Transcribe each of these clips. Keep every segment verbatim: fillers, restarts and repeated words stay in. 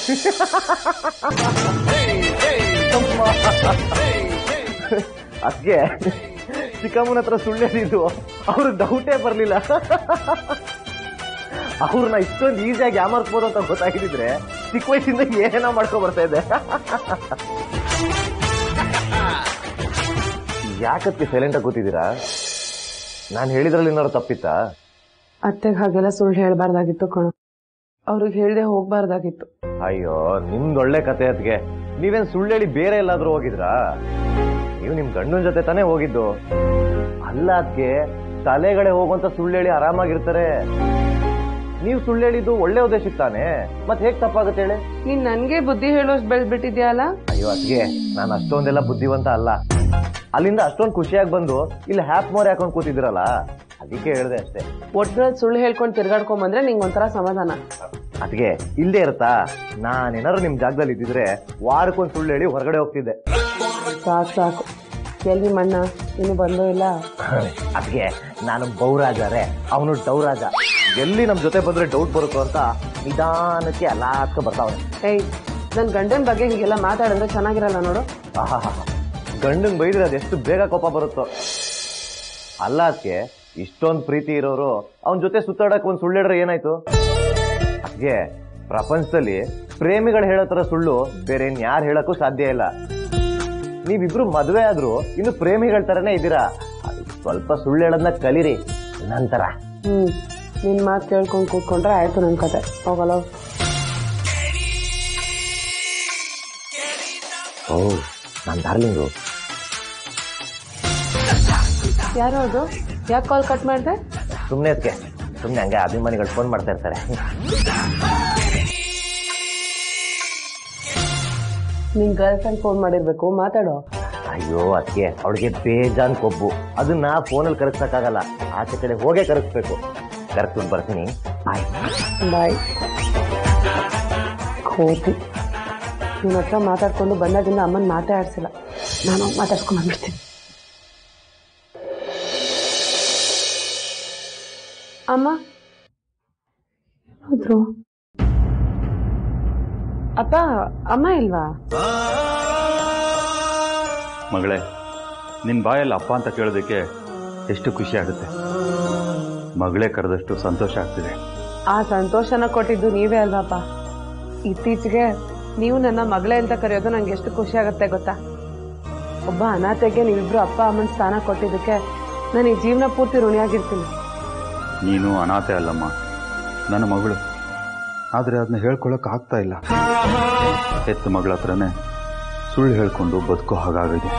ಅದಕ್ಕೆ ಚಿಕ್ಕಮ್ಮನ ಹತ್ರ ಸುಳ್ಳು ಹೇಳಿದ್ದು ಅವ್ರಿಗೆ ಡೌಟೇ ಬರ್ಲಿಲ್ಲ. ಅವ್ರನ್ನ ಇಷ್ಟೊಂದು ಈಸಿಯಾಗಿ ಯಾಮಾರಿಸ್ಬೋದು ಅಂತ ಗೊತ್ತಾಗಿದ್ರೆ ಚಿಕ್ಕ ವಯಸ್ಸಿಂದ ಏನೋ ಮಾಡ್ಕೊ ಬರ್ತಾ ಇದ್ದೆ. ಯಾಕತ್ತೆ ಸೈಲೆಂಟ್ ಆಗಿ ಕೂತಿದ್ದೀರಾ? ನಾನು ಹೇಳಿದ್ರಲ್ಲಿ ಏನಾದ್ರು ತಪ್ಪಿತ್ತಾ? ಅತ್ತೆಗೆ ಹಾಗೆಲ್ಲ ಸುಳ್ಳು ಹೇಳ್ಬಾರ್ದಾಗಿತ್ತು ಕಣ, ಅವ್ರಿಗೆ ಹೇಳ್ದೆ ಹೋಗ್ಬಾರ್ದಾಗಿತ್ತು. ಅಯ್ಯೋ ನಿಮ್ದೊಳ್ಳೆ ಕತೆ ಅದ್ಗೆ. ನೀವೇನ್ ಸುಳ್ಳು ಹೇಳಿ ಬೇರೆ ಎಲ್ಲಾದ್ರೂ ಹೋಗಿದ್ರಾ? ನೀವು ನಿಮ್ ಗಂಡನ ಜೊತೆ ತಾನೇ ಹೋಗಿದ್ದು. ಅಲ್ಲ ಅದ್ಗೆ ತಲೆಗಡೆ ಹೋಗುವಂತ ಸುಳ್ಳು ಹೇಳಿ ಆರಾಮಾಗಿರ್ತಾರೆ. ನೀವು ಸುಳ್ಳು ಹೇಳಿದ್ದು ಒಳ್ಳೆ ಉದ್ದೇಶಕ್ಕೆ ತಾನೆ, ಮತ್ತೆ ಹೇಗ್ ತಪ್ಪಾಗುತ್ತೆ ಹೇಳಿ? ನೀನ್ ನನ್ಗೆ ಬುದ್ಧಿ ಹೇಳೋಷ್ಟು ಬೆಳೆದ್ಬಿಟ್ಟಿದ್ಯಲ್ಲ. ಅಯ್ಯೋ ಅದ್ಗೆ ನಾನು ಅಷ್ಟೊಂದೆಲ್ಲ ಬುದ್ಧಿವಂತ ಅಲ್ಲ. ಅಲ್ಲಿಂದ ಅಷ್ಟೊಂದು ಖುಷಿಯಾಗಿ ಬಂದು ಇಲ್ಲಿ ಹ್ಯಾಪ್ ಮೋರ್ ಹಾಕೊಂಡ್ ಕೂತಿದ್ರಲ್ಲ, ಅದಕ್ಕೆ ಹೇಳ್ದೆ ಅಷ್ಟೇ. ಒಟ್ನಲ್ಲಿ ಸುಳ್ಳು ಹೇಳ್ಕೊಂಡು ತಿರ್ಗಾಡ್ಕೊಂಡ್ ಬಂದ್ರೆ ನಿಂಗೆ ಒಂಥರ ಸಮಾಧಾನ. ಅದ್ಗೆ ಇಲ್ಲೇ ಇರುತ್ತಾ? ನಾನೇನಾದ್ರು ನಿಮ್ ಜಾಗದಲ್ಲಿ ಇದ್ದಿದ್ರೆ ವಾರಕ್ಕೊಂದು ಸುಳ್ಳು ಹೇಳಿ ಹೊರಗಡೆ ಹೋಗ್ತಿದ್ದೆ. ಸಾಕು ಸಾಕು, ಎಲ್ಲಿ ಮಣ್ಣ ಇನ್ನು ಬಂದೋ ಇಲ್ಲ. ಅದ್ಗೆ ನಾನು ಬೌರಾಜರೇ, ಅವನು ಡೌರಾಜ. ಎಲ್ಲಿ ನಮ್ ಜೊತೆ ಬಂದ್ರೆ ಡೌಟ್ ಬರುತ್ತೋ ಅಂತ ನಿಧಾನಕ್ಕೆ ಎಲ್ಲಾತ್ಕ ಬರ್ತಾವನೆ. ಏಯ್, ನನ್ ಗಂಡನ ಬಗ್ಗೆ ಹೀಗೆಲ್ಲ ಮಾತಾಡಿದ್ರೆ ಚೆನ್ನಾಗಿರಲ್ಲ ನೋಡು. ಗಂಡನ್ ಬೈದ್ರೆ ಅದೆಷ್ಟು ಬೇಗ ಕೋಪ ಬರುತ್ತೋ. ಅಲ್ಲ ಅದಕ್ಕೆ ಇಷ್ಟೊಂದು ಪ್ರೀತಿ ಇರೋರು ಅವನ ಜೊತೆ ಸುತ್ತಾಡಕ್ ಒಂದ್ ಸುಳ್ಳು ಹೇಳಿದ್ರೆ ಏನಾಯ್ತು? ಅದಕ್ಕೆ ಪ್ರಪಂಚದಲ್ಲಿ ಪ್ರೇಮಿಗಳು ಹೇಳೋ ತರ ಸುಳ್ಳು ಬೇರೆ ಯಾರು ಹೇಳಕ್ಕೂ ಸಾಧ್ಯ ಇಲ್ಲ. ನೀವಿಬ್ರು ಮದ್ವೆ ಆದ್ರೂ ಇನ್ನು ಪ್ರೇಮಿಗಳ ತರನೇ ಇದ್ದೀರಾ. ಸ್ವಲ್ಪ ಸುಳ್ಳು ಹೇಳೋದನ್ನ ಕಲೀರಿ ನಂತರ. ಹ್ಮ್, ನಿನ್ ಮಾತು ಕೇಳ್ಕೊಂಡ್ ಕೂತ್ಕೊಂಡ್ರೆ ಆಯ್ತು ನನ್ ಕತೆ. ಹೋಗಲ್ಲ. ಓ ನನ್ ಡಾರ್ಲಿಂಗು. ಯಾರು ಅದು? ಯಾಕೆ ಕಾಲ್ ಕಟ್ ಮಾಡಿದೆ? ಸುಮ್ನೆ ಅದಕ್ಕೆ ಸುಮ್ನೆ ಹಂಗೆ ಅಭಿಮಾನಿಗಳು ಫೋನ್ ಮಾಡ್ತಾ ಇರ್ತಾರೆ. ನಿನ್ ಗರ್ಲ್ ಫ್ರೆಂಡ್ ಫೋನ್ ಮಾಡಿರ್ಬೇಕು, ಮಾತಾಡೋ. ಅಯ್ಯೋ ಅದಕ್ಕೆ ಅವಳಿಗೆ ಬೇಜಾನ್ ಕೊಬ್ಬು, ಅದನ್ನ ಫೋನಲ್ಲಿ ಕರೆಕ್ಸಕ್ಕಾಗಲ್ಲ. ಆಚೆ ಕಡೆ ಹೋಗೇ ಕರೆಸ್ಬೇಕು. ಕರೆಕ್ಟ್ ಬರ್ತೀನಿ. ಬಾಯ್ ಬಾಯ್. ಕೋತಿ ನಿನ್ನ ಹತ್ರ ಮಾತಾಡ್ಕೊಂಡು ಬಂದಾಗಿಂದ ಅಮ್ಮನ ಮಾತೇ ಆಡ್ಸಿಲ್ಲ. ನಾನು ಮಾತಾಡ್ಸ್ಕೊಂಡ್ ಬಂದ್ಬಿಡ್ತೀನಿ. ಅಮ್ಮ ಹೋದ್ರು. ಅಪ್ಪ ಅಮ್ಮ ಇಲ್ವಾ? ಮಗಳೇ, ನಿನ್ ಬಾಯಲ್ಲಿ ಅಪ್ಪ ಅಂತ ಕೇಳೋದಕ್ಕೆ ಎಷ್ಟು ಖುಷಿ ಆಗುತ್ತೆ. ಮಗಳೇ ಕರೆದಷ್ಟು ಸಂತೋಷ ಆಗ್ತಿದೆ. ಆ ಸಂತೋಷನ ಕೊಟ್ಟಿದ್ದು ನೀವೇ ಅಲ್ವಾಪ್ಪ. ಇತ್ತೀಚೆಗೆ ನೀವು ನನ್ನ ಮಗಳೇ ಅಂತ ಕರೆಯೋದು ನಂಗೆ ಎಷ್ಟು ಖುಷಿ ಆಗುತ್ತೆ ಗೊತ್ತಾ? ಒಬ್ಬ ಅನಾಥೆಗೆ ನೀವಿಬ್ರು ಅಪ್ಪ ಅಮ್ಮನ ಸ್ಥಾನ ಕೊಟ್ಟಿದ್ದಕ್ಕೆ ನಾನು ಈ ಜೀವನ ಪೂರ್ತಿ ಋಣಿಯಾಗಿರ್ತೀನಿ. ನೀನು ಅನಾಥೆ ಅಲ್ಲಮ್ಮ, ನನ್ನ ಮಗಳು. ಆದರೆ ಅದನ್ನ ಹೇಳ್ಕೊಳಕ್ ಆಗ್ತಾ ಇಲ್ಲ. ಹೆತ್ತ ಮಗಳ ಹತ್ರನೇ ಸುಳ್ಳು ಹೇಳ್ಕೊಂಡು ಬದುಕೋ ಹಾಗಾಗಿದೆ.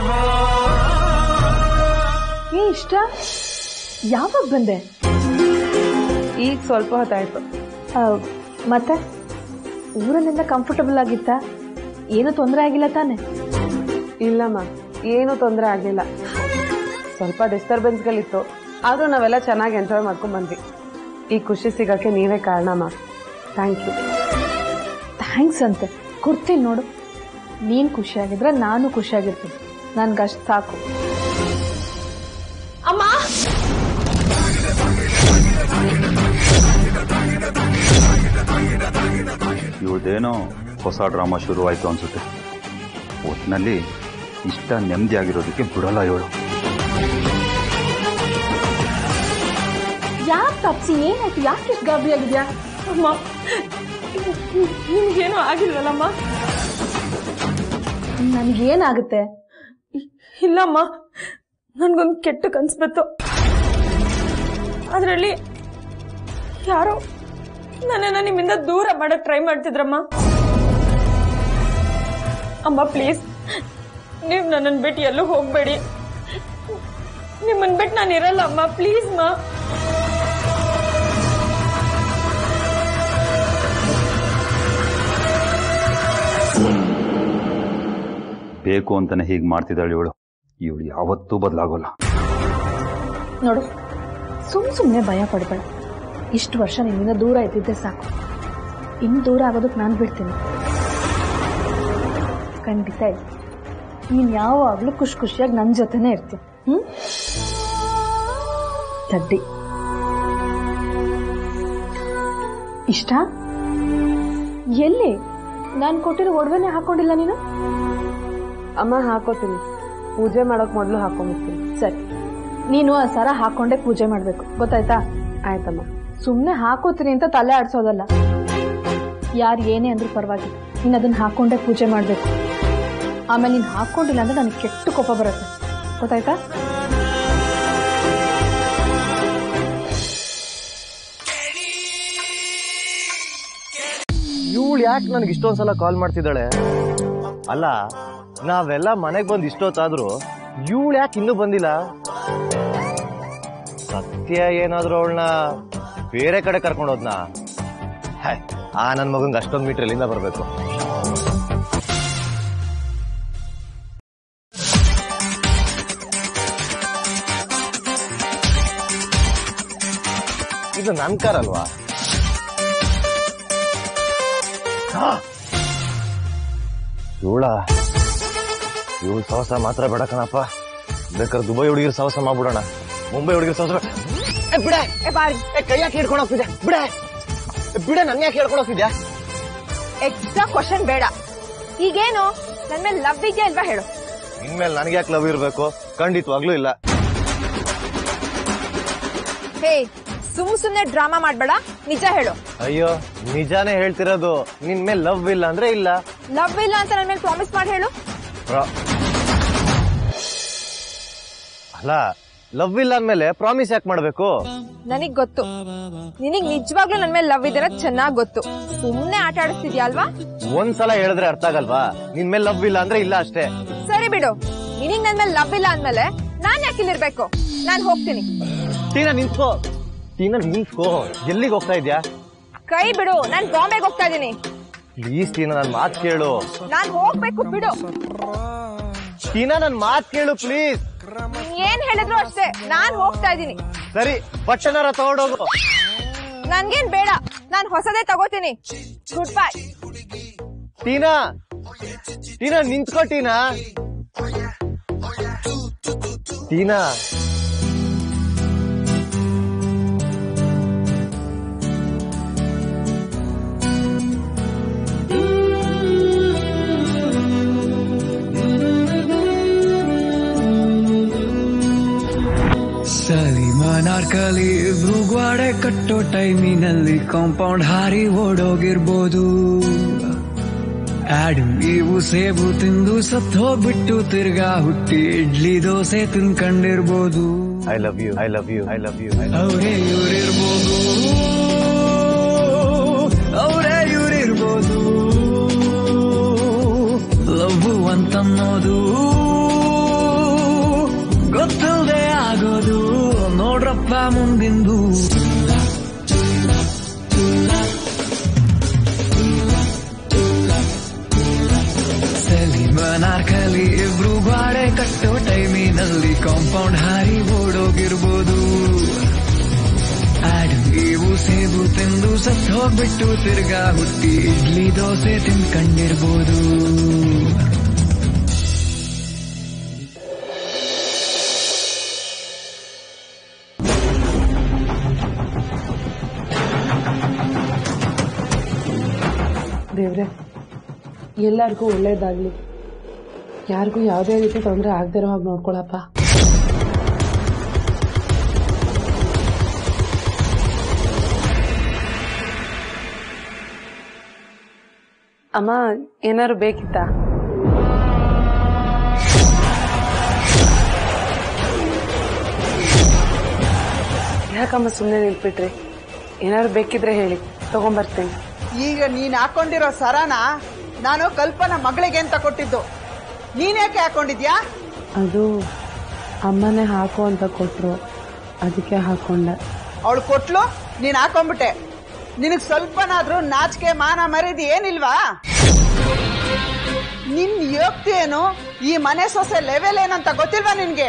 ಏ ಇಷ್ಟ, ಯಾವಾಗ ಬಂದೆ? ಈಗ ಸ್ವಲ್ಪ ಹೊತ್ತಾಯ್ತು. ಮತ್ತೆ ಊರಲ್ಲೆಲ್ಲ ಕಂಫರ್ಟಬಲ್ ಆಗಿತ್ತಾ? ಏನು ತೊಂದರೆ ಆಗಿಲ್ಲ ತಾನೆ? ಇಲ್ಲಮ್ಮ, ಏನು ತೊಂದರೆ ಆಗಿಲ್ಲ. ಸ್ವಲ್ಪ ಡಿಸ್ಟರ್ಬೆನ್ಸ್ಗಳಿತ್ತು, ಆದ್ರೂ ನಾವೆಲ್ಲ ಚೆನ್ನಾಗಿ ಎಂಜಾಯ್ ಮಾಡ್ಕೊಂಡ್ ಬಂದ್ವಿ. ಈ ಖುಷಿ ಸಿಗಕ್ಕೆ ನೀವೇ ಕಾರಣಮ್ಮ. Thank you. ಥ್ಯಾಂಕ್ಸ್ ಅಂತೆ ಕೊಡ್ತೀನಿ ನೋಡು. ನೀನ್ ಖುಷಿಯಾಗಿದ್ರೆ ನಾನು ಖುಷಿಯಾಗಿರ್ತೀನಿ. ನನ್ಗಷ್ಟು ಸಾಕು. ಅಮ್ಮ, ಇವಳದೇನೋ ಹೊಸ ಡ್ರಾಮಾ ಶುರುವಾಯ್ತು ಅನ್ಸುತ್ತೆ. ಒಟ್ಟಿನಲ್ಲಿ ಇಷ್ಟ ನೆಮ್ಮದಿಯಾಗಿರೋದಕ್ಕೆ ಬಿಡಲ್ಲ ಇವಳು. ಯಾಕೆ ತಪ್ಸಿ? ಏನಾಯ್ತು? ಯಾಕೆ ಇಷ್ಟು ಗಾಬರಿ ಆಗಿದ್ಯಾ? ಅಮ್ಮ, ನಿಮ್ಗೇನು ಆಗಿಲ್ವಲ್ಲಮ್ಮ? ನನ್ಗೇನಾಗುತ್ತೆ? ಇಲ್ಲಮ್ಮ, ನನ್ಗೊಂದು ಕೆಟ್ಟ ಕನ್ಸು ಬಂತು. ಅದರಲ್ಲಿ ಯಾರೋ ನನ್ನನ್ನ ನಿಮ್ಮಿಂದ ದೂರ ಮಾಡಕ್ ಟ್ರೈ ಮಾಡ್ತಿದ್ರಮ್ಮ. ಅಮ್ಮ ಪ್ಲೀಸ್, ನೀವು ನನ್ನನ್ನು ಬಿಟ್ಟು ಎಲ್ಲೂ ಹೋಗ್ಬೇಡಿ. ನಿಮ್ಮನ್ ಬಿಟ್ಟು ನಾನು ಇರಲ್ಲ ಅಮ್ಮ, ಪ್ಲೀಸ್ ಮಾ. ಬೇಕು ಅಂತಾನೆ ಹೀಗೆ ಮಾಡ್ತಿದ್ದಾಳೆ ಇವಳು. ಇವಳು ಯಾವತ್ತೂ ಬದಲಾಗೋಲ್ಲ. ನೋಡು, ಸುಮ್ ಸುಮ್ಮನೆ ಭಯ ಪಡ್ಬೇಡ. ಇಷ್ಟು ವರ್ಷ ನಿನ್ನಿಂದ ದೂರ ಇದ್ದಿದ್ದೆ ಸಾಕು. ಇನ್ನು ದೂರ ಆಗೋದಕ್ಕೆ ನಾನು ಬಿಡ್ತೀನಿ. ಖಂಡಿತ ಇಲ್ಲ, ನೀನ್ ಯಾವಾಗ್ಲೂ ಖುಷಿ ಖುಷಿಯಾಗಿ ನನ್ನ ಜೊತೆನೇ ಇರ್ತೀನಿ. ಹ್ಮ್ ತಡ್ಡಿ. ಇಷ್ಟ ಎಲ್ಲಿ? ನಾನು ಕೊಟ್ಟಿರೋ ಒಡವೆನೆ ಹಾಕೊಂಡಿಲ್ಲ ನೀನು? ಅಮ್ಮ ಹಾಕೋತೀನಿ, ಪೂಜೆ ಮಾಡೋಕ್ ಮೊದಲು ಹಾಕೊಂಡ್ಬಿಡ್ತೀನಿ. ಸರಿ, ನೀನು ಆ ಸರ ಹಾಕೊಂಡೆ ಪೂಜೆ ಮಾಡ್ಬೇಕು, ಗೊತ್ತಾಯ್ತಾ? ಆಯ್ತಮ್ಮ. ಸುಮ್ನೆ ಹಾಕೋತೀನಿ ಅಂತ ತಲೆ ಆಡ್ಸೋದಲ್ಲ. ಯಾರು ಏನೇ ಅಂದ್ರೂ ಪರವಾಗಿಲ್ಲ, ನೀನು ಅದನ್ನ ಹಾಕೊಂಡೆ ಪೂಜೆ ಮಾಡ್ಬೇಕು. ಆಮೇಲೆ ನೀನು ಹಾಕೊಂಡಿಲ್ಲ ಅಂದ್ರೆ ನನಗೆ ಕೆಟ್ಟ ಕೋಪ ಬರುತ್ತೆ, ಗೊತ್ತಾಯ್ತಾ? ಇವಳು ಯಾಕೆ ನನಗೆ ಇಷ್ಟೊಂದ್ಸಲ ಕಾಲ್ ಮಾಡ್ತಿದ್ದಾಳೆ? ಅಲ್ಲ, ನಾವೆಲ್ಲ ಮನೆಗೆ ಬಂದು ಇಷ್ಟೊತ್ತಾದ್ರು ಇವಳು ಯಾಕೆ ಇನ್ನೂ ಬಂದಿಲ್ಲ? ಸತ್ಯ ಏನಾದ್ರು ಅವಳನ್ನ ಬೇರೆ ಕಡೆ ಕರ್ಕೊಂಡು ಹೋದ್ನಾ? ಆ ನನ್ ಮಗಂಗೆ ಅಷ್ಟೊಂದು ಮೀಟರ್ ಎಲ್ಲಿಂದ ಬರ್ಬೇಕು? ಇದು ನನ್ ಕಾರ್ ಅಲ್ವಾ? ಇವಳ ಇವಳು ಸಹಸ ಮಾತ್ರ ಬೇಡ ಕಣಪ್ಪ. ಬೇಕಾದ್ರೆ ದುಬೈ ಹುಡುಗಿರ್ ಸಹಸ ಮಾಡ್ಬಿಡೋಣ, ಮುಂಬೈ ಹುಡುಗಿರ್ ಸಹಸ ಬಿಡ. ಕೈ ಯಾಕೆ ಹಿಡ್ಕೊಂಡು ಹೋಗ್ತಿದ್ಯಾ? ಬಿಡ ಬಿಡ, ನನ್ ಯಾಕೆ ಹೇಳ್ಕೊಂಡು ಹೋಗ್ತಿದ್ಯಾ? ಎಕ್ಸ್ಟ್ರಾ ಕ್ವಶನ್ ಬೇಡ. ಈಗೇನು ನನ್ ಮೇಲೆ ಲವ್ ಇದೆಯಾ ಅಲ್ವಾ ಹೇಳು? ಇನ್ಮೇಲೆ ನನಗೆ ಯಾಕೆ ಲವ್ ಇರ್ಬೇಕು? ಖಂಡಿತವಾಗ್ಲೂ ಇಲ್ಲ. ಹೇ, ಸುಮ್ ಸುಮ್ನೆ ಡ್ರಾಮಾ ಮಾಡ್ಬೇಡ, ನಿಜ ಹೇಳು. ಅಯ್ಯೋ, ನಿಜಾನೇ ಹೇಳ್ತಿರೋದು. ನಿನ್ ಮೇಲೆ ಲವ್ ಇಲ್ಲ ಅಂದ್ರೆ ಇಲ್ಲ. ಲವ್ ಇಲ್ಲ ಅಂತ ನನ್ ಮೇಲೆ ಪ್ರಾಮಿಸ್ ಮಾಡಿ ಹೇಳು. ಅಲ್ಲ, ಲವ್ ಇಲ್ಲ ಅಂದ್ಮೇಲೆ ಪ್ರಾಮಿಸ್ ಯಾಕೆ ಮಾಡ್ಬೇಕು? ನನಗ್ ಗೊತ್ತು, ನಿನಗ್ ನಿಜವಾಗ್ಲೂ ನನ್ ಮೇಲೆ ಲವ್ ಇದೆ ಚೆನ್ನಾಗ್ ಗೊತ್ತು. ಸುಮ್ನೆ ಆಟ ಆಡಿಸ್ತಿದ್ಯಾ ಅಲ್ವಾ? ಒಂದ್ಸಲ ಹೇಳಿದ್ರೆ ಅರ್ಥ ಆಗಲ್ವಾ? ನಿನ್ ಮೇಲೆ ಲವ್ ಇಲ್ಲ ಅಂದ್ರೆ ಇಲ್ಲ ಅಷ್ಟೇ. ಸರಿ ಬಿಡು, ನಿನಗ್ ನನ್ ಮೇಲೆ ಲವ್ ಇಲ್ಲ ಅಂದ್ಮೇಲೆ ನಾನ್ ಯಾಕೆ ಇಲ್ಲಿರ್ಬೇಕು? ನಾನ್ ಹೋಗ್ತೀನಿ. ಟೀನಾ ನಿಂತ್ಕೋ, ಟೀನಾ ನಿಂತ್ಕೋ. ಎಲ್ಲಿಗೆ ಹೋಗ್ತಾ ಇದ್ಯಾ? ಕೈ ಬಿಡು, ನಾನ್ ಬಾಂಬೆಗೆ ಹೋಗ್ತಾ ಇದೀನಿ. ಪ್ಲೀಸ್ ಟೀನಾ, ನನ್ ಮಾತ್ ಕೇಳು. ನಾನ್ ಹೋಗ್ಬೇಕು, ಬಿಡು. ಟೀನಾ, ನನ್ ಮಾತ್ ಕೇಳು ಪ್ಲೀಸ್. ಏನ್ ಹೇಳಿದ್ರು ಅಷ್ಟೇ, ನಾನ್ ಹೋಗ್ತಾ ಇದೀನಿ. ಸರಿ, ಬಟ್ಟೆನಾರ ತಗೊಂಡೋಗು. ನನ್ಗೇನ್ ಬೇಡ, ನಾನ್ ಹೊಸದೇ ತಗೋತೀನಿ. Good bye. ಟೀನಾ, ಟೀನಾ ನಿಂತ್ಕೋ. ಟೀನಾ, ಟೀನಾ. ಸಲಿಮನಾರ್ಕಲಿ ಇಬ್ರು ಗ್ವಾಡೆ ಕಟ್ಟೋ ಟೈಮಿನಲ್ಲಿ ಕಾಂಪೌಂಡ್ ಹಾರಿ ಓಡೋಗಿರ್ಬೋದು. ಆಡು ಇವು ಸೇಬು ತಿಂದು ಸತ್ ಹೋಗ್ಬಿಟ್ಟು ತಿರ್ಗಾ ಹುಟ್ಟಿ ಇಡ್ಲಿ ದೋಸೆ ತಿನ್ಕೊಂಡಿರ್ಬೋದು. I love you, I love you, I love you. ಅವರೇ ಇವ್ರಿರ್ಬೋದು, ಅವರೇ ಇವ್ರಿರ್ಬೋದು. ಲವ್ ಅಂತನ್ನೋದು ಗೊತ್ತಲ್ದೆ ಆಗೋದು, ನೋಡ್ರಪ್ಪ ಮುಂದಿಂದು. ಸಲಿಮನಾರ್ಕಲಿ ಇಬ್ರು ಗಾಡೆ ಕಟ್ಟೋ ಟೈಮಿನಲ್ಲಿ ಕಾಂಪೌಂಡ್ ಹಾರಿ ಓಡೋಗಿರ್ಬೋದು. ಆಡು ಇವು ಸೇಬು ತಿಂದು ಸತ್ ಹೋಗ್ಬಿಟ್ಟು ತಿರ್ಗಾ ಹುಟ್ಟಿ ಇಡ್ಲಿ ದೋಸೆ ತಿನ್ಕೊಂಡಿರ್ಬೋದು. ದೇವ್ರೆ, ಎಲ್ಲರಿಗೂ ಒಳ್ಳೇದಾಗ್ಲಿ, ಯಾರಿಗೂ ಯಾವುದೇ ರೀತಿ ತೊಂದರೆ ಆಗದಿರೋ ಹಾಗೆ ನೋಡ್ಕೊಳಪ್ಪ. ಅಮ್ಮ, ಏನಾದ್ರು ಬೇಕಿತ್ತಾ? ಯಾಕಮ್ಮ ಸುಮ್ಮನೆ ನಿಂತ್ಬಿಟ್ರಿ? ಏನಾದ್ರು ಬೇಕಿದ್ರೆ ಹೇಳಿ, ತಗೊಂಬರ್ತೇನೆ. ಈಗ ನೀನ್ ಹಾಕೊಂಡಿರೋ ಸರನ ನಾನು ಕಲ್ಪನಾ ಮಗಳಿಗೆ ಅಂತ ಕೊಟ್ಟಿದ್ದು, ನೀನ್ಯಾಕೆ ಹಾಕೊಂಡಿದ್ಯಾ? ಅದು ಅಮ್ಮನೇ ಹಾಕು ಅಂತ ಕೊಟ್ರು, ಅದಕ್ಕೆ ಹಾಕೊಂಡೆ. ಅವಳು ಕೊಟ್ಲು, ನೀನ್ ಹಾಕೊಂಡ್ಬಿಟ್ಟೆ. ನಿನಗ್ ಸ್ವಲ್ಪನಾದ್ರೂ ನಾಚಿಕೆ ಮಾನ ಮರ್ಯಾದೆ ಏನಿಲ್ವಾ? ನಿನ್ ಯೋಗ್ತಿ ಏನು? ಈ ಮನೆ ಸೊಸೆ ಲೆವೆಲ್ ಏನಂತ ಗೊತ್ತಿಲ್ವಾ ನಿನ್ಗೆ?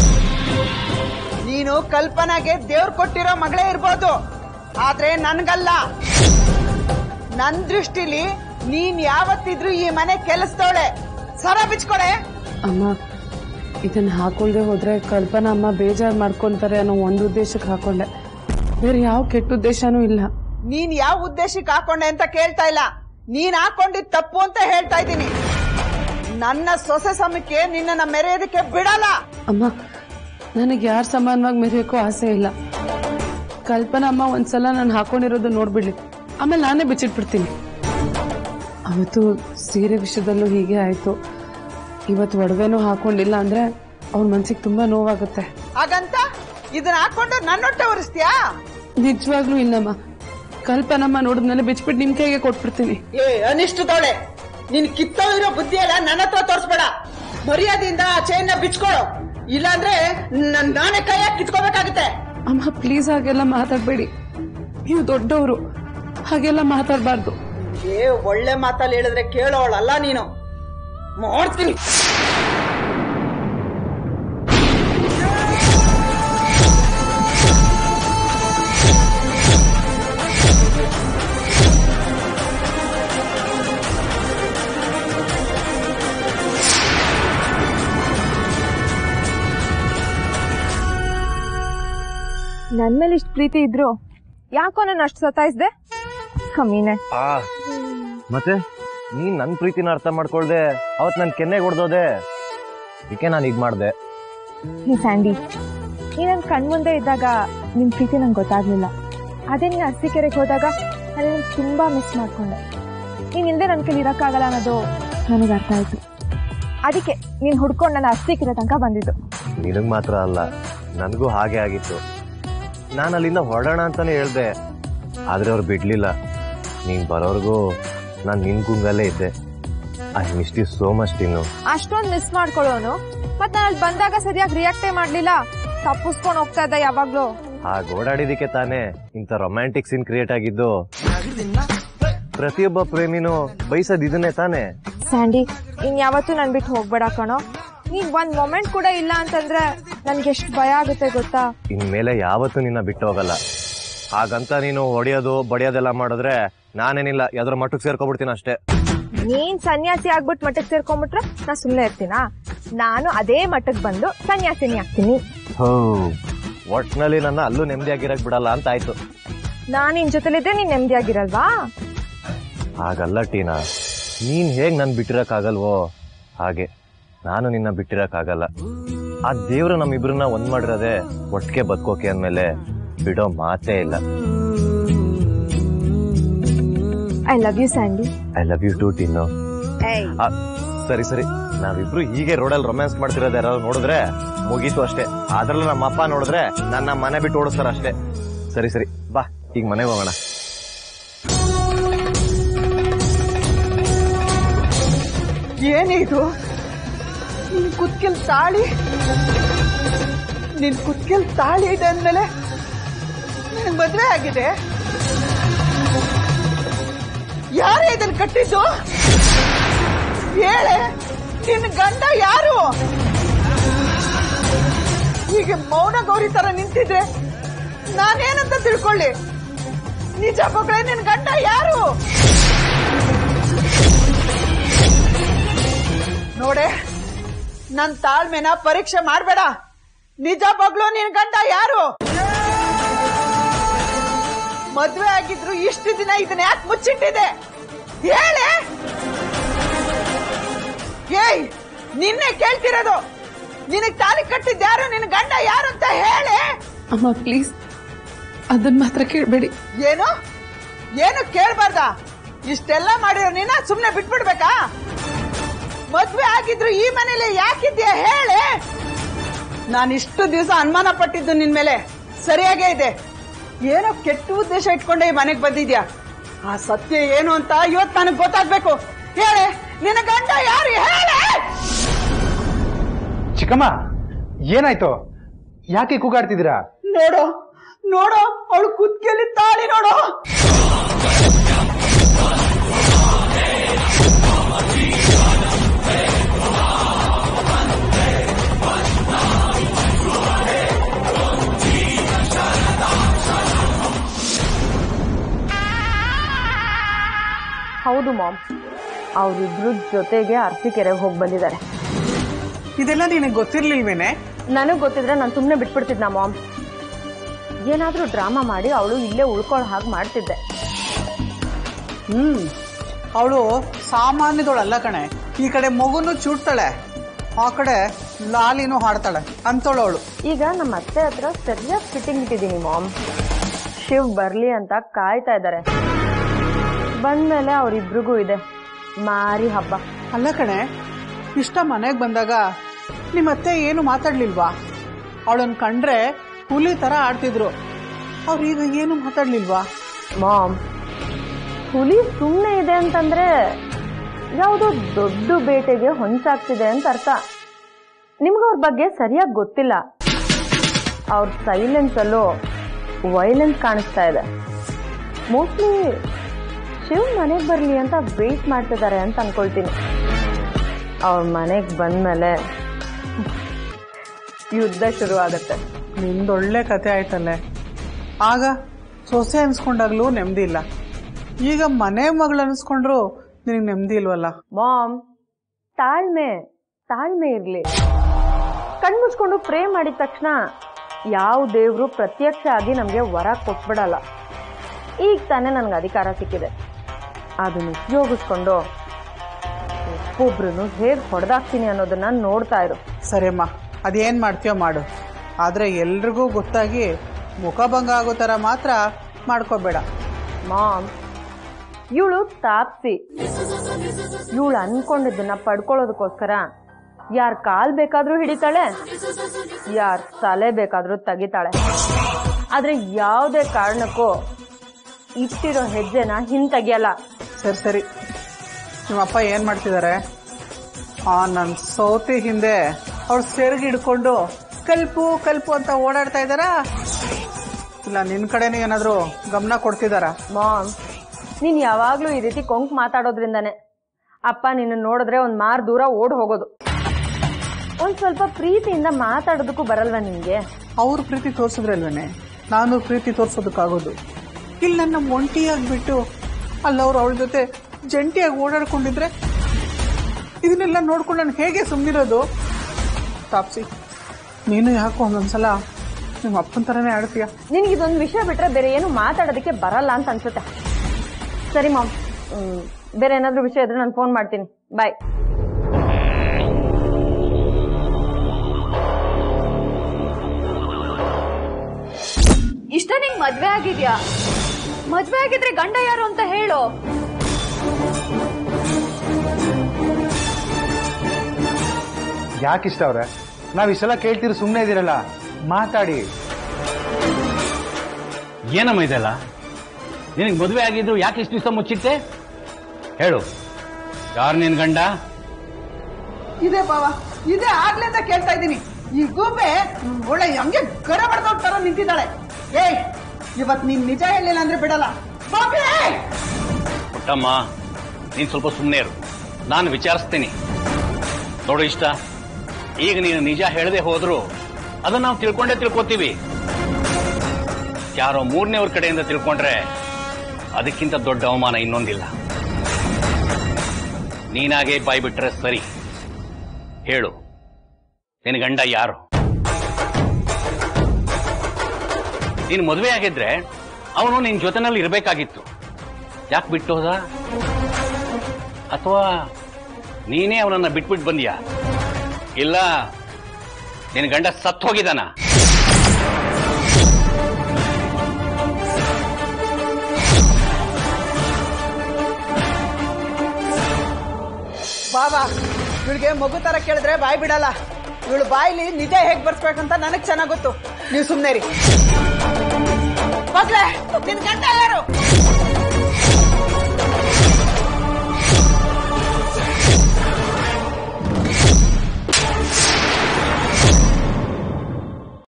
ನೀನು ಕಲ್ಪನಾಗೆ ದೇವ್ರು ಕೊಟ್ಟಿರೋ ಮಗಳೇ ಇರ್ಬೋದು, ಆದ್ರೆ ನನ್ಗಲ್ಲ. ನನ್ ದೃಷ್ಟಿಲಿ ನೀನ್ ಯಾವತ್ತಿದ್ರು ಈ ಮನೆ ಕೆಲಸದವಳೆ. ಸರ ಬಿಚ್ಕೊಳೆ. ಅಮ್ಮ, ಇದನ್ನ ಹಾಕೊಳ್ದೆ ಹೋದ್ರೆ ಕಲ್ಪನಾ ಅಮ್ಮ ಬೇಜಾರ್ ಮಾಡ್ಕೊಂತಾರೆ ಅನ್ನೋ ಒಂದು ಉದ್ದೇಶಕ್ಕೆ ಹಾಕೊಂಡೆ, ಬೇರೆ ಯಾವ ಕೆಟ್ಟ ಉದ್ದೇಶನೂ ಇಲ್ಲ. ನೀನ್ ಯಾವ ಉದ್ದೇಶಕ್ಕೆ ಹಾಕೊಂಡೆ ಅಂತ ಕೇಳ್ತಾ ಇಲ್ಲ. ನೀನ್ ಹಾಕೊಂಡಿದ್ ತಪ್ಪು ಅಂತ ಹೇಳ್ತಾ ಇದ್ದೀನಿ. ನನ್ನ ಸೊಸೆ ಸಮಕ್ಕೆ ನಿನ್ನ ಮೆರೆಯೋದಕ್ಕೆ ಬಿಡಲ್ಲ. ಅಮ್ಮ, ನನಗೆ ಯಾರ ಸಮಾನವಾಗಿ ಮೆರೆಯೋಕ್ಕೂ ಆಸೆ ಇಲ್ಲ. ಕಲ್ಪನಾ ಅಮ್ಮ ಒಂದ್ಸಲ ನಾನು ಹಾಕೊಂಡಿರೋದು ನೋಡ್ಬಿಡ್ಲಿ, ಆಮೇಲೆ ನಾನೇ ಬಿಚ್ಚಿಟ್ಬಿಡ್ತೀನಿ. ಅವತ್ತು ಸೀರೆ ವಿಷಯದಲ್ಲೂ ಹೀಗೆ ಆಯ್ತು. ಇವತ್ತು ಒಡವೆನೂ ಹಾಕೊಂಡಿಲ್ಲ ಅಂದ್ರೆ ಅವ್ರ ಮನ್ಸಿಗೆ ತುಂಬಾ ನೋವಾಗುತ್ತೆ. ಹಾಗಂತ ಇದನ್ನ ಹಾಕೊಂಡು ನನ್ನೊಟ್ಟೆ ಒರೆಸ್ತೀಯಾ? ನಿಜವಾಗ್ಲೂ ಇಲ್ಲಮ್ಮ. ಕಲ್ಪನಮ್ಮ ನೋಡಿದ್ಮೇಲೆ ಬಿಚ್ಬಿಟ್ಟು ನಿಮ್ ಕೈಗೆ ಕೊಟ್ಬಿಡ್ತೀನಿ. ಏ ಅನಿಷ್ಟು ತೋಳೆ, ನಿನ್ ಕಿತ್ತೋ ಇರೋ ಬುದ್ಧಿ ಎಲ್ಲ ನನ್ನ ಹತ್ರ ತೋರಿಸ್ಬೇಡ. ಮರ್ಯಾದೆಯಿಂದ ಆ ಚೈನ್ ಬಿಚ್ಕೊಳ್ಳೋ, ಇಲ್ಲಾಂದ್ರೆ ನಾನೇ ಕೈಯಾಗಿ ಕಿತ್ಕೋಬೇಕಾಗುತ್ತೆ. ಅಮ್ಮ ಪ್ಲೀಸ್ ಹಾಗೆಲ್ಲ ಮಾತಾಡ್ಬೇಡಿ. ನೀವು ದೊಡ್ಡವರು, ಹಾಗೆಲ್ಲ ಮಾತಾಡ್ಬಾರ್ದು. ಏ ಒಳ್ಳೆ ಮಾತಲ್ಲಿ ಹೇಳಿದ್ರೆ ಕೇಳೋಳಲ್ಲ ನೀನು. ಮಾಡ್ತೀನಿ. ನನ್ ಮೇಲೆ ಇಷ್ಟು ಪ್ರೀತಿ ಇದ್ರು ಯಾಕೋ ನಾನು ಅಷ್ಟು ಸತಾಯಿಸ್ದೆ? ಕಮ್ಮೀನೆ. ಮತ್ತೆ ನೀನ್ ನನ್ ಪ್ರೀತಿನ ಅರ್ಥ ಮಾಡ್ಕೊಳ್ದೆ ಅವತ್ ನನ್ ಕೆನ್ನೆಗೆ ಹೊಡೆದೋದೆ. ಇದಕ್ಕೆ ನಾನು ಈಗ ಮಾಡ್ದೆ. ಹೇ ಸ್ಯಾಂಡಿ, ನೀ ನನ್ ಕಣ್ಮುಂದೆ ಇದ್ದಾಗ ನಿನ್ ಪ್ರೀತಿ ನಂಗೆ ಗೊತ್ತಾಗ್ಲಿಲ್ಲ. ಅದೇ ನೀನ್ ಅರಸೀಕೆರೆಗೆ ಹೋದಾಗ ನಾನು ನಿನ್ ತುಂಬಾ ಮಿಸ್ ಮಾಡ್ಕೊಂಡೆ. ನೀನ್ ಇಲ್ದೆ ನನ್ ಕೈಲಿ ಇರಕ್ಕಾಗಲ್ಲ ಅನ್ನೋದು ನನಗೆ ಅರ್ಥ ಆಯ್ತು. ಅದಕ್ಕೆ ನೀನ್ ಹುಡ್ಕೊಂಡು ನನ್ನ ಅರಸೀಕೆರೆ ತನಕ ಬಂದಿದ್ದು. ನಿನಗ್ ಮಾತ್ರ ಅಲ್ಲ, ನನಗೂ ಹಾಗೆ ಆಗಿತ್ತು. ನಾನು ಅಲ್ಲಿಂದ ಹೊರಡೋಣ ಅಂತಾನೆ ಹೇಳ್ದೆ, ಆದ್ರೆ ಅವ್ರು ಬಿಡ್ಲಿಲ್ಲ. ನೀನ್ ಬರೋರ್ಗೂ ನಾನ್ ನಿನ್ ಗುಂಗಲ್ಲೇ ಇದ್ದೆ. I miss you so much Tinnu. ಅಷ್ಟೊಂದು ಮಿಸ್ ಮಾಡ್ಕೊಳ್ಳೋನು ಮತ್ ನಾನು ಅಲ್ಲಿ ಬಂದಾಗ ಸರಿಯಾಗಿ ರಿಯಾಕ್ಟೇ ಮಾಡ್ಲಿಲ್ಲ. ತಪ್ಪಿಸ್ಕೊಂಡು ಹೋಗ್ತಾ ಇದ್ದ ಯಾವಾಗ್ಲೂ. ಆ ಗೋಡಾಡಿದಕ್ಕೆ ತಾನೇ ಇಂಥ ರೊಮ್ಯಾಂಟಿಕ್ ಸೀನ್ ಕ್ರಿಯೇಟ್ ಆಗಿದ್ದು. ಪ್ರತಿಯೊಬ್ಬ ಪ್ರೇಮಿನೂ ಬಯಸೋದ್ ಇದನ್ನೇ ತಾನೇ. ಸ್ಯಾಂಡಿ, ಇನ್ ಯಾವತ್ತೂ ನನ್ ಬಿಟ್ಟು ಹೋಗ್ಬೇಡ ಕಣೋ. ನೀನ್ ಒಂದ್ ಮೊಮೆಂಟ್ ಕೂಡ ಇಲ್ಲ ಅಂತಂದ್ರೆ ನನ್ಗೆ ಎಷ್ಟು ಭಯ ಆಗುತ್ತೆ ಗೊತ್ತಾ? ಇನ್ಮೇಲೆ ಯಾವತ್ತೂ ನಿನ್ನ ಬಿಟ್ಟು ಹೋಗಲ್ಲ. ಹಾಗಂತ ನೀನು ಹೊಡೆಯೋದು ಬಡಿಯೋದೆಲ್ಲ ಮಾಡಿದ್ರೆ ನಾನೇನಿಲ್ಲ, ಯಾವ್ದ್ರ ಮಟ್ಟಕ್ಕೆ ಸೇರ್ಕೊಬಿಡ್ತೀನಿ ಅಷ್ಟೇ. ನೀನ್ ಸನ್ಯಾಸಿ ಆಗ್ಬಿಟ್ಟು ಮಟ್ಟಕ್ಕೆ ಸೇರ್ಕೊಂಡ್ಬಿಟ್ರೆ ನಾ ಸುಮ್ನೆ ಇರ್ತೀನ? ನಾನು ಅದೇ ಮಟ್ಟಕ್ಕೆ ಬಂದು ಸನ್ಯಾಸಿನಿ ಆಗ್ತೀನಿ. ಹೋ, ಒಟ್ನಲ್ಲಿ ನನ್ನ ಅಲ್ಲೂ ನೆಮ್ಮದಿಯಾಗಿರಕ್ ಬಿಡಲ್ಲ ಅಂತ ಆಯ್ತು. ನಾನ್ ನಿನ್ ಜೊತೆಲಿದ್ರೆ ನೀನ್ ನೆಮ್ಮದಿಯಾಗಿರಲ್ವಾ? ಹಾಗಲ್ಲ ಟೀನಾ, ನೀನ್ ಹೇಗ್ ನನ್ ಬಿಟ್ಟಿರಕ್ಕಾಗಲ್ವೋ ಹಾಗೆ ನಾನು ನಿನ್ನ ಬಿಟ್ಟಿರಕ್ಕಾಗಲ್ಲ. ಆ ದೇವ್ರು ನಮ್ಮಿಬ್ರನ್ನ ಒಂದ್ ಮಾಡಿರೋದೆ ಒಟ್ಟಿಗೆ ಬದುಕೋಕೆ ಅಂದ್ಮೇಲೆ ಬಿಡೋ ಮಾತೇ ಇಲ್ಲ. I love you Sandy. I love you too Tinnu. ಸರಿ ಸರಿ, ನಾವಿಬ್ರು ಹೀಗೆ ರೋಡಲ್ಲಿ ರೊಮ್ಯಾನ್ಸ್ ಮಾಡ್ತಿರೋದು ಯಾರು ನೋಡಿದ್ರೆ ಮುಗೀತು ಅಷ್ಟೇ. ಅದ್ರಲ್ಲೂ ನಮ್ಮ ಅಪ್ಪ ನೋಡಿದ್ರೆ ನನ್ನ ಮನೆ ಬಿಟ್ಟು ಓಡಿಸ್ತಾರ ಅಷ್ಟೇ. ಸರಿ ಸರಿ, ಬಾ ಈಗ ಮನೆಗೆ ಹೋಗೋಣ. ಏನಿದು? ನಿನ್ ಕುತ್ಕೆಲ್ ತಾಳಿ ನಿನ್ ಕುತ್ಕೆಲ್ ತಾಳಿ ಇದೆ ಅಂದ್ಮೇಲೆ ನಿನ್ ಮದ್ವೆ ಆಗಿದೆ. ಯಾರೇ ಇದನ್ನ ಕಟ್ಟಿದ್ದು? ಹೇಳೆ, ನಿನ್ ಗಂಡ ಯಾರು? ಹೀಗೆ ಮೌನ ಗೌರಿ ತರ ನಿಂತಿದ್ರೆ ನಾನೇನಂತ ತಿಳ್ಕೊಳ್ಳಿ? ನಿಜ ಮಗಳೇ, ನಿನ್ ಗಂಡ ಯಾರು? ನೋಡೆ, ನನ್ ತಾಳ್ಮೆನ ಪರೀಕ್ಷೆ ಮಾಡ್ಬೇಡ. ನಿಜ ಬಗ್ಲು ನಿನ್ ಗಂಡ ಯಾರು? ಮದ್ವೆ ಆಗಿದ್ರು ಇಷ್ಟು ದಿನ ಇದನ್ನ ಯಾಕೆ ಮುಚ್ಚಿಟ್ಟಿದೆ? ಹೇಳೆ. ಏಯ್, ನಿನ್ನೆ ಕೇಳ್ತಿರೋದು. ನಿನಗ್ ತಾಳಿ ಕಟ್ಟಿದ್ದ ಯಾರು? ನಿನ್ ಗಂಡ ಯಾರು ಅಂತ ಹೇಳೆ. ಅಮ್ಮ ಪ್ಲೀಸ್ ಅದನ್ನ ಮಾತ್ರ ಕೇಳ್ಬೇಡಿ. ಏನು ಏನು ಕೇಳ್ಬಾರ್ದ? ಇಷ್ಟೆಲ್ಲ ಮಾಡಿರೋ ನೀನ ಸುಮ್ನೆ ಬಿಟ್ಬಿಡ್ಬೇಕಾ? ಮದ್ವೆ ಆಗಿದ್ರು ಈ ಮನೇಲಿ ಯಾಕಿದ್ಯಾ ಹೇಳೆ. ನಾನು ಇಷ್ಟು ದಿವಸ ಅನುಮಾನ ಪಟ್ಟಿದ್ದು ನಿನ್ ಮೇಲೆ ಸರಿಯಾಗೇ ಇದೆ. ಏನೋ ಕೆಟ್ಟ ಉದ್ದೇಶ ಇಟ್ಕೊಂಡೆ ಈ ಮನೆಗೆ ಬಂದಿದ್ಯಾ. ಆ ಸತ್ಯ ಏನು ಅಂತ ಇವತ್ತು ನನಗೆ ಗೊತ್ತಾಗ್ಬೇಕು. ಹೇಳೆ, ನಿನ್ನ ಗಂಡ ಯಾರು ಹೇಳೆ. ಚಿಕ್ಕಮ್ಮ, ಏನಾಯ್ತು? ಯಾಕೆ ಕೂಗಾಡ್ತಿದ್ದೀರಾ? ನೋಡು ನೋಡು, ಅವಳು ಕುತ್ತಿಗೆಯಲ್ಲಿ ತಾಳಿ ನೋಡು. ಹೌದು ಮಾಮ್, ಅವರಿಬ್ರು ಜೊತೆಗೆ ಅರಸೀಕೆರೆಗೆ ಹೋಗಿ ಬಂದಿದ್ದಾರೆ. ಇದೆಲ್ಲ ನಿನಗೆ ಗೊತ್ತಿರ್ಲಿಲ್ವೇನೆ? ನನಗ್ ಗೊತ್ತಿದ್ರೆ ನಾನು ಸುಮ್ಮನೆ ಬಿಟ್ಬಿಡ್ತಿದ್ನ ಮಾಮ್. ಏನಾದ್ರೂ ಡ್ರಾಮಾ ಮಾಡಿ ಅವಳು ಇಲ್ಲೇ ಉಳ್ಕೊಳ್ಳೋ ಹಾಗೆ ಮಾಡ್ತಿದ್ದೆ. ಹ್ಮ್ ಅವಳು ಸಾಮಾನ್ಯದವಳಲ್ಲ ಕಣೆ. ಈ ಕಡೆ ಮಗುನು ಚೂಡ್ತಾಳೆ, ಆ ಕಡೆ ಲಾಲಿನೂ ಹಾಡ್ತಾಳೆ ಅಂತವಳು ಅವಳು. ಈಗ ನಮ್ಮ ಅತ್ತೆ ಹತ್ರ ಸರಿಯಾಗಿ ಫಿಟ್ಟಿಂಗ್ ಇಟ್ಟಿದ್ದೀನಿ ಮಾಮ್. ಶಿವ್ ಬರ್ಲಿ ಅಂತ ಕಾಯ್ತಾ ಇದ್ದಾರೆ. ಬಂದ್ಮೇಲೆ ಅವ್ರಿಬ್ರಿಗೂ ಇದೆ ಮಾರಿ ಹಬ್ಬ. ಅಲ್ಲ ಕಣೆ, ಇಷ್ಟ ಮನೆಗೆ ಬಂದಾಗ ನಿಮ್ಮತ್ತೆ ಏನು ಮಾತಾಡ್ಲಿಲ್ವಾ? ಅವಳನ್ನ ಕಂಡ್ರೆ ಹುಲಿ ತರ ಆಡ್ತಿದ್ರು. ಅವ್ರೀಗ ಏನು ಮಾತಾಡ್ಲಿಲ್ವಾ? ಮಾಮ್, ಹುಲಿ ಸುಮ್ಮನೆ ಇದೆ ಅಂತಂದ್ರೆ ಯಾವುದೋ ದೊಡ್ಡ ಬೇಟೆಗೆ ಹೊಂಚಾಗ್ತಿದೆ ಅಂತ ಅರ್ಥ. ನಿಮ್ಗೆ ಅವ್ರ ಬಗ್ಗೆ ಸರಿಯಾಗಿ ಗೊತ್ತಿಲ್ಲ. ಅವ್ರ ಸೈಲೆನ್ಸ್ ಅಲ್ಲೂ ವೈಲೆನ್ಸ್ ಕಾಣಿಸ್ತಾ ಇದೆ. ಮೋಸ್ಟ್ಲಿ ಶಿವ್ ಮನೆಗೆ ಬರಲಿ ಅಂತ ವೇಟ್ ಮಾಡ್ತಿದ್ದಾರೆ ಅಂತ ಅನ್ಕೊಳ್ತೀನಿ. ಅವ್ರ ಮನೆಗೆ ಬಂದ್ಮೇಲೆ ಯುದ್ಧ ಶುರು ಆಗತ್ತೆ. ನಿಮ್ದೊಳ್ಳೆ ಕತೆ ಆಯ್ತಲ್ಲೇ. ಆಗ ಸೊಸೆ ಅನ್ಸ್ಕೊಂಡಾಗ್ಲೂ ನೆಮ್ಮದಿ ಇಲ್ಲ, ಈಗ ಮನೆ ಮಗಳು ಅನ್ಸ್ಕೊಂಡ್ರು ನಿನಗೆ ನೆಮ್ಮದಿ ಇಲ್ವಲ್ಲ? ಮಾಮ್, ತಾಳ್ಮೆ ತಾಳ್ಮೆ ಇರ್ಲಿ. ಕಣ್ಮುಚ್ಕೊಂಡು ಪ್ರೇ ಮಾಡಿದ ತಕ್ಷಣ ಯಾವ ದೇವ್ರು ಪ್ರತ್ಯಕ್ಷ ಆಗಿ ನಮ್ಗೆ ವರ ಕೊಟ್ಬಿಡಲ್ಲ. ಈಗ ತಾನೇ ನನ್ಗೆ ಅಧಿಕಾರ ಸಿಕ್ಕಿದೆ, ಅದನ್ನು ಉಪಯೋಗಿಸ್ಕೊಂಡು ಒಬ್ಬೊಬ್ರು ಹೇಗ್ ಹೊಡೆದಾಕ್ತೀನಿ ಅನ್ನೋದನ್ನ ನೋಡ್ತಾ ಇರು. ಸರಿಯಮ್ಮ, ಅದೇನ್ ಮಾಡ್ತೀಯೋ ಮಾಡು. ಆದ್ರೆ ಎಲ್ರಿಗೂ ಗೊತ್ತಾಗಿ ಮುಖಭಂಗ ಆಗೋ ತರ ಮಾತ್ರ ಮಾಡ್ಕೋಬೇಡ. ಮಾಮ್, ಇವಳು ತಾಪ್ಸಿ. ಇವಳು ಅನ್ಕೊಂಡಿದ್ದನ್ನ ಪಡ್ಕೊಳ್ಳೋದಕ್ಕೋಸ್ಕರ ಯಾರ್ ಕಾಲ್ ಬೇಕಾದ್ರೂ ಹಿಡಿತಾಳೆ, ಯಾರ್ ತಲೆ ಬೇಕಾದ್ರೂ ತೆಗಿತಾಳೆ. ಆದ್ರೆ ಯಾವುದೇ ಕಾರಣಕ್ಕೂ ಇಟ್ಟಿರೋ ಹೆಜ್ಜೆನ ಹಿಂತೆಗಿಯಲ್ಲ. ಸರಿ ಸರಿ, ನಿಮ್ಮಪ್ಪ ಏನ್ ಮಾಡ್ತಿದ್ದಾರೆ? ಆ ನನ್ ಸೌತಿ ಹಿಂದೆ ಅವ್ರು ಸೆರಗಿ ಹಿಡ್ಕೊಂಡು ಕಲ್ಪು ಕಲ್ಪು ಅಂತ ಓಡಾಡ್ತಾ ಇದ್ದಾರಾ, ಇಲ್ಲ ನಿನ್ ಕಡೆನೇ ಏನಾದ್ರು ಗಮನ ಕೊಡ್ತಿದಾರ? ಮಾಮ್, ನೀನ್ ಯಾವಾಗ್ಲೂ ಈ ರೀತಿ ಕೊಂಕ್ ಮಾತಾಡೋದ್ರಿಂದಾನೆ ಅಪ್ಪ ನಿನ್ನ ನೋಡಿದ್ರೆ ಒಂದ್ ಮಾರ್ ದೂರ ಓಡ್ ಹೋಗೋದು. ಒಂದ್ ಸ್ವಲ್ಪ ಪ್ರೀತಿಯಿಂದ ಮಾತಾಡೋದಕ್ಕೂ ಬರಲ್ವಾ ನಿನ್ಗೆ? ಅವ್ರ ಪ್ರೀತಿ ತೋರ್ಸಿದ್ರಲ್ವೇನೆ ನಾನು ಪ್ರೀತಿ ತೋರ್ಸೋದಕ್ಕಾಗೋದು. ಇಲ್ಲಿ ನನ್ನ ಒಂಟಿಯಾಗ್ಬಿಟ್ಟು ಅಲ್ಲವ್ರು ಅವಳ ಜೊತೆ ಜಂಟಿಯಾಗಿ ಓಡಾಡ್ಕೊಂಡಿದ್ರೆ ಇದನ್ನೆಲ್ಲ ನೋಡ್ಕೊಂಡು ನಾನು ಹೇಗೆ ಸುಮ್ಮನಿರೋದು? ತಾಪ್ಸಿ, ನೀನು ಯಾಕೋ ಒಂದೊಂದ್ಸಲ ನಿಮ್ಮ ಅಪ್ಪನ ಥರನೇ ಆಡ್ತೀಯ. ನಿನಗಿದೊಂದು ವಿಷಯ ಬಿಟ್ರೆ ಬೇರೆ ಏನು ಮಾತಾಡೋದಕ್ಕೆ ಬರಲ್ಲ ಅಂತ ಅನ್ಸುತ್ತೆ. ಸರಿ ಮಾಮ್, ಬೇರೆ ಏನಾದ್ರೂ ವಿಷಯ ಇದ್ರೆ ನಾನು ಫೋನ್ ಮಾಡ್ತೀನಿ. ಬಾಯ್. ಇಷ್ಟ ನಿಂಗೆ ಮದ್ವೆ ಆಗಿದ್ಯಾ? ಮದ್ವೆ ಆಗಿದ್ರೆ ಗಂಡ ಯಾರು ಅಂತ ಹೇಳು. ಯಾಕಿಷ್ಟ ಅವ್ರೆ? ನಾವ್ ಇಷ್ಟೆಲ್ಲ ಕೇಳ್ತೀರಿ, ಸುಮ್ಮನೆ ಇದೀರಲ್ಲ, ಮಾತಾಡಿ. ಏನಮ್ಮ ಇದೆಲ್ಲ? ನಿನಗೆ ಮದುವೆ ಆಗಿದ್ರು ಯಾಕೆ ಇಷ್ಟು ದಿವಸ ಮುಚ್ಚಿಟ್ಟೆ? ಹೇಳು, ಯಾರು ನಿನ್ ಗಂಡ? ಇದೆ ಬಾವ, ಇದೆ ಆಗ್ಲಿಂದ ಕೇಳ್ತಾ ಇದ್ದೀನಿ. ಈ ಗೂಬೆ ಒಳ್ಳೆ ಹಂಗೆ ಗರ ಬಡ್ದೋಗ್ತಾರ ನಿಂತಿದ್ದಾಳೆ. ಏಯ್, ಇವತ್ ನೀನ್ ನಿಜ ಹೇಳಿಲ್ಲ ಅಂದ್ರೆ ಬಿಡಲ್ಲ. ಪುಟ್ಟಮ್ಮ, ನೀನ್ ಸ್ವಲ್ಪ ಸುಮ್ಮನೆ ಇರು, ನಾನು ವಿಚಾರಿಸ್ತೀನಿ. ನೋಡು ಇಷ್ಟ, ಈಗ ನೀನು ನಿಜ ಹೇಳದೆ ಹೋದ್ರು ಅದನ್ನ ನಾವು ತಿಳ್ಕೊಂಡೇ ತಿಳ್ಕೊತೀವಿ. ಯಾರೋ ಮೂರನೇವ್ರ ಕಡೆಯಿಂದ ತಿಳ್ಕೊಂಡ್ರೆ ಅದಕ್ಕಿಂತ ದೊಡ್ಡ ಅವಮಾನ ಇನ್ನೊಂದಿಲ್ಲ. ನೀನಾಗೆ ಬಾಯ್ ಬಿಟ್ರೆ ಸರಿ. ಹೇಳು, ನಿನ್ನ ಗಂಡ ಯಾರು? ನೀನು ಮದುವೆ ಆಗಿದ್ರೆ ಅವನು ನಿನ್ ಜೊತೆನಲ್ಲಿ ಇರಬೇಕಾಗಿತ್ತು, ಯಾಕೆ ಬಿಟ್ಟು ಹೋದ? ಅಥವಾ ನೀನೇ ಅವನನ್ನ ಬಿಟ್ಬಿಟ್ಟು ಬಂದ್ಯಾ? ಇಲ್ಲ ನಿನ್ನ ಗಂಡ ಸತ್ತು ಹೋಗಿದ್ದಾನ? ಬಾಬಾ, ಇವಳಿಗೆ ಮಗು ತರ ಕೇಳಿದ್ರೆ ಬಾಯ್ ಬಿಡಲ್ಲ. ಇವಳು ಬಾಯಿಲಿ ನಿಜ ಹೇಗ್ ಬರ್ಸ್ಬೇಕಂತ ನನಗ್ ಚೆನ್ನಾಗ್ ಗೊತ್ತು. ನೀವು ಸುಮ್ನೆ ರೀ. ಮಗ್ಲೇ, ನಿನ್ ಗಂಡ ಯಾರು?